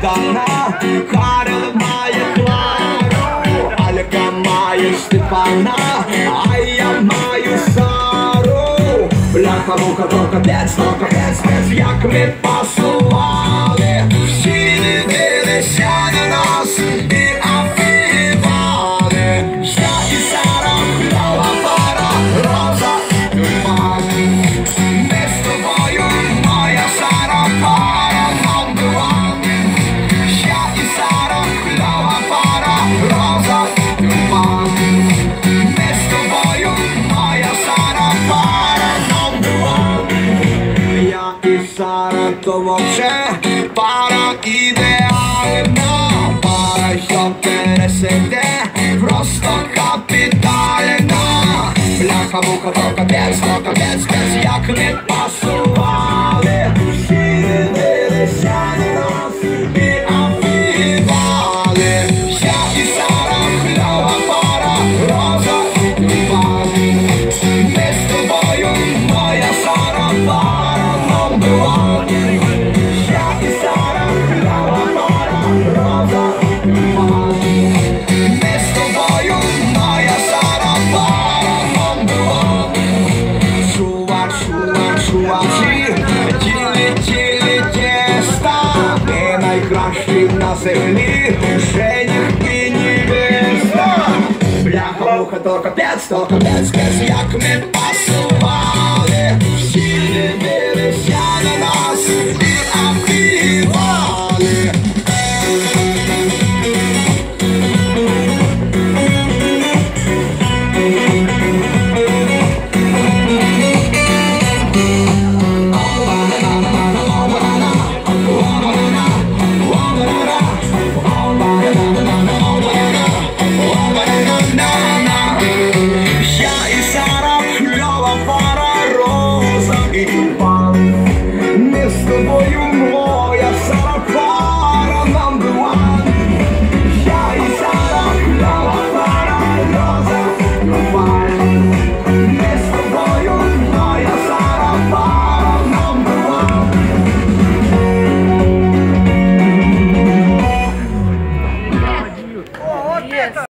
Богдана, Карл має Клару, Алька має Степана, а я маю Сару. Бляха-муха, то капець, як ми пасували. Всі дивилися на нас і офігівали. Я і Сара, кльова пара, Роза і тюрма. Ми з тобою, моя Сара, пара number one. Я і Сара, кльова пара, Роза і тюрма. Ми з тобою, моя Сара, пара number one. Я і Сара, то вообще пара ідеальна. Пара, що пересиде, просто капітальна. Бляха-муха, то капець, як ми пасували. Всі дивилися на нас і офігівали. Я і Сара, кльова пара, Роза і тюрма. Ми з тобою, моя Сара, пара number one. Я і Сара, кльова пара, Роза і тюрма. Ми з тобою, моя Сара, пара number one. Чувачі, тілі тіста, ми найкращі на землі, жених і невеста. Бляха-муха, то капець, як ми пасували. Всі дивилися на нас і